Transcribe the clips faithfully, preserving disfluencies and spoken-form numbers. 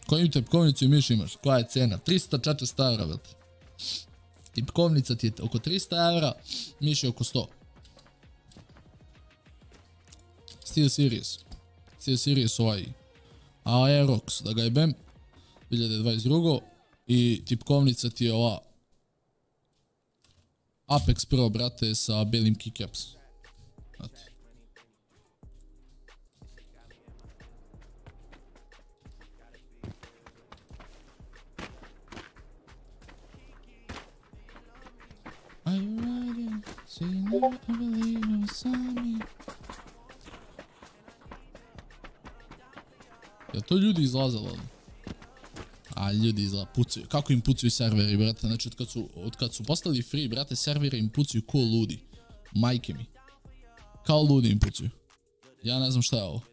Koju tipkovnicu i miš imaš? Koja je cena? trista do četiristo eura, brate. Tipkovnica ti je oko trista eura, miš je oko sto. Steel Series. Steel Series ovaj Aerox, da ga jebem. dvije hiljade dvadeset druge. I tipkovnica ti je ova Apex Pro, brate, sa belim keycaps. Znate. Are you riding? So you never believe you saw me. Jel to ljudi izlazalo? A ljudi izla pucaju. Kako im pucaju serveri, brate? Znači od kad su, od kad su postali free, brate, serveri im pucaju ko ludi. Majke mi. Kao ludi im pucaju. Ja ne znam šta je ovo.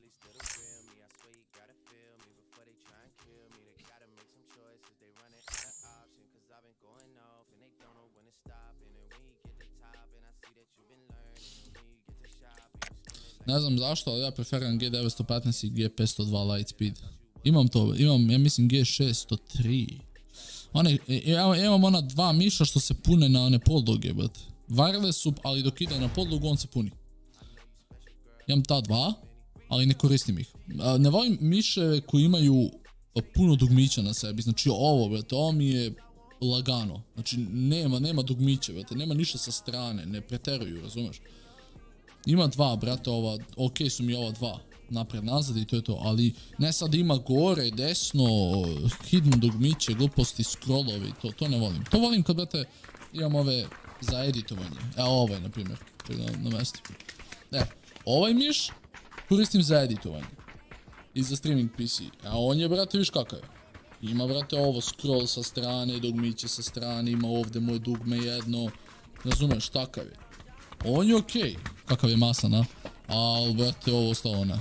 Ne znam zašto, ali ja preferiram G devetsto petnaest i G petsto dva Lightspeed. Imam to, imam, ja mislim G šesto tri. One, ja, ja imam ona dva miša što se pune na one podloge, brate. Wireless su, ali dok ide na podlogu on se puni. Imam ta dva, ali ne koristim ih. Ne volim miše koji imaju puno dugmića na sebi, znači ovo, brate, ovo mi je lagano. Znači nema, nema dugmića, brate, nema ništa sa strane, ne preteruju, razumeš? Ima dva, brate, ova, ok su mi ova dva, napred, nazad i to je to, ali ne sad ima gore, desno, hidden dugmiće, gluposti, scrollovi, to, to ne volim. To volim kad, brate, imam ove za editovanje, evo ovaj, na primjer, na, na mestu. E, ovaj miš koristim za editovanje i za streaming P C, a on je, brate, viš kakav je. Ima, brate, ovo scroll sa strane, dugmiće sa strane, ima ovdje moje dugme jedno, razumeš, takav je. On je okej, okay. Kakav je masan, a? Ali, brate, ovo ostalo ne.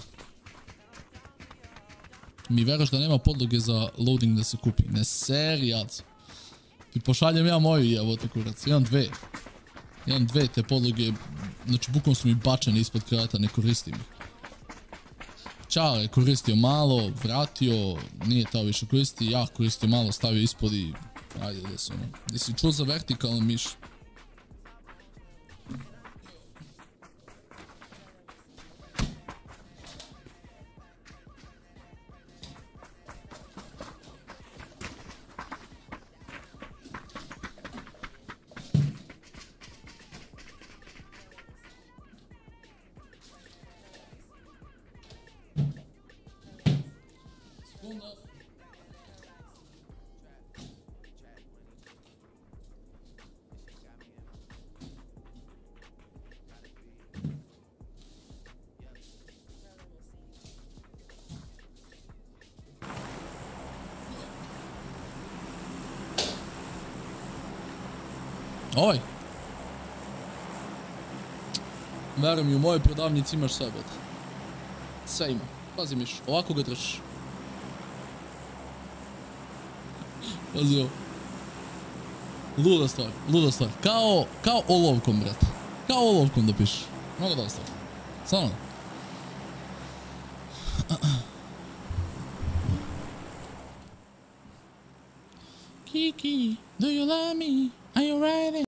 Mi veraš da nema podloge za loading da se kupi? Ne serijac. Ti pošaljem ja moju, evo te kurac. Imam dve. Imam dve te podloge, znači bukom su mi bačene ispod kreveta, ne koristim ih. Čale koristio malo, vratio, nije tao više koristi, ja koristio malo, stavio ispod i... Ajde, gdje si ono. Gdje si čuo za vertikalni miš? Ovaj. Veruj mi, u mojoj prodavnici imaš sve, brate. Sve ima. Pazi miš, ovako ga držiš. Pazi ovo. Luda stvar, luda stvar. Kao, kao olovkom, brate. Kao olovkom da pišeš. Mnogo da stvar. Samo. Kiki, do you love me? Are you riding?